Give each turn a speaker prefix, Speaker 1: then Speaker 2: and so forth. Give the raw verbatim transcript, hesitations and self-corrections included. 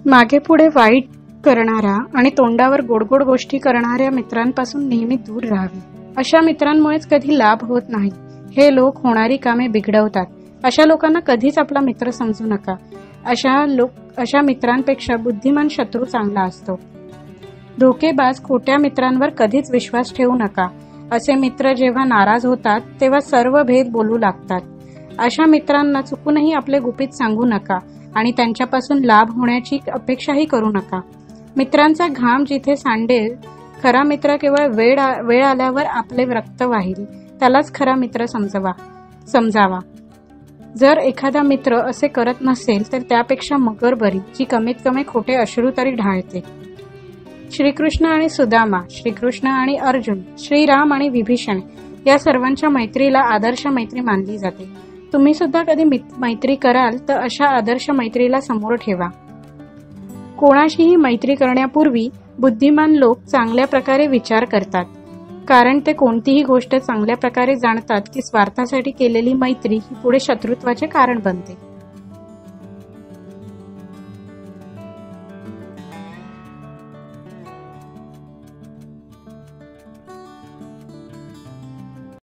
Speaker 1: मागे पुढे वाईट करणारा आणि तोंडावर गोडगोड गोष्टी करणाऱ्या मित्रांपासून नेहमी दूर राहावे. अशा मित्रांमुळेच कधी लाभ होत नाही. हे लोक होणारी कामे बिघडवतात. अशा लोकांना कधीच आपला मित्र समजू नका. अशा लोक अशा मित्रांपेक्षा बुद्धिमान शत्रू चांगला असतो. धोकेबाज खोट्या मित्रांवर कधीच विश्वास ठेवू नका. असे मित्र जेव्हा नाराज होतात तेव्हा सर्व भेद बोलू लागतात. अशा मित्रांना चुकूनही आपले गुपित सांगू नका आणि त्यांच्यापासून लाभ होण्याची अपेक्षाही करू नका. मित्रांचा घाम जिथे सांडेल, खरा मित्र केवळ वेळ वेळ आल्यावर आपले रक्त वाहील, त्यालाच खरा मित्र समजवा समजावा. जर एखादा मित्र असे करत नसेल तर त्यापेक्षा मगर बरी, जी कमीत कमी खोटे अश्रू तरी ढाळते. श्रीकृष्ण आणि सुदामा, श्रीकृष्ण आणि अर्जुन, श्रीराम आणि विभीषण या सर्वांच्या मैत्रीला आदर्श मैत्री मानली जाते. तुम्ही सुद्धा कधी मैत्री कराल तर अशा आदर्श मैत्रीला समोर ठेवा. कोणाशीही मैत्री करण्यापूर्वी बुद्धिमान लोक चांगल्या प्रकारे विचार करतात, कारण ते कोणतीही गोष्ट चांगल्या प्रकारे जाणतात की स्वार्थासाठी केलेली मैत्री ही पुढे शत्रुत्वाचे कारण बनते.